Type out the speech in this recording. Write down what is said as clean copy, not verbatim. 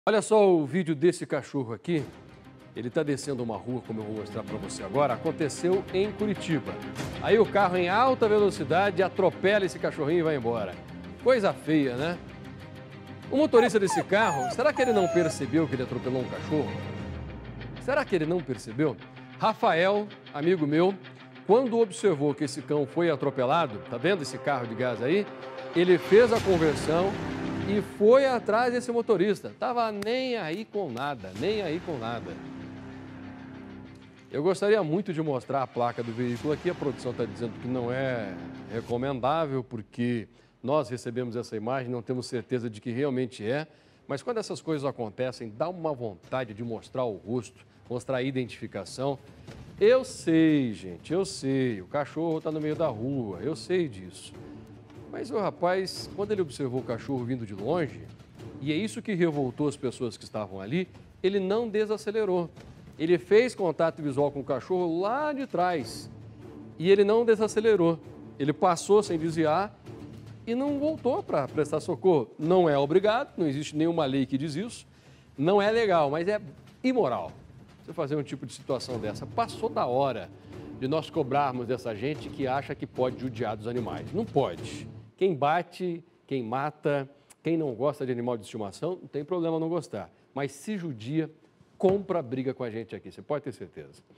Olha só o vídeo desse cachorro aqui. Ele está descendo uma rua, como eu vou mostrar para você agora. Aconteceu em Curitiba. Aí o carro em alta velocidade atropela esse cachorrinho e vai embora. Coisa feia, né? O motorista desse carro, será que ele não percebeu que ele atropelou um cachorro? Será que ele não percebeu? Rafael, amigo meu, quando observou que esse cão foi atropelado, tá vendo esse carro de gás aí? Ele fez a conversão e foi atrás desse motorista. Tava nem aí com nada, nem aí com nada. Eu gostaria muito de mostrar a placa do veículo aqui. A produção está dizendo que não é recomendável, porque nós recebemos essa imagem, não temos certeza de que realmente é. Mas quando essas coisas acontecem, dá uma vontade de mostrar o rosto, mostrar a identificação. Eu sei, gente, eu sei. O cachorro está no meio da rua, eu sei disso. Mas o rapaz, quando ele observou o cachorro vindo de longe, e é isso que revoltou as pessoas que estavam ali, ele não desacelerou. Ele fez contato visual com o cachorro lá de trás e ele não desacelerou. Ele passou sem desviar e não voltou para prestar socorro. Não é obrigado, não existe nenhuma lei que diz isso. Não é legal, mas é imoral você fazer um tipo de situação dessa. Passou da hora de nós cobrarmos dessa gente que acha que pode judiar dos animais. Não pode. Quem bate, quem mata, quem não gosta de animal de estimação, não tem problema não gostar. Mas se judia, compra briga com a gente aqui, você pode ter certeza.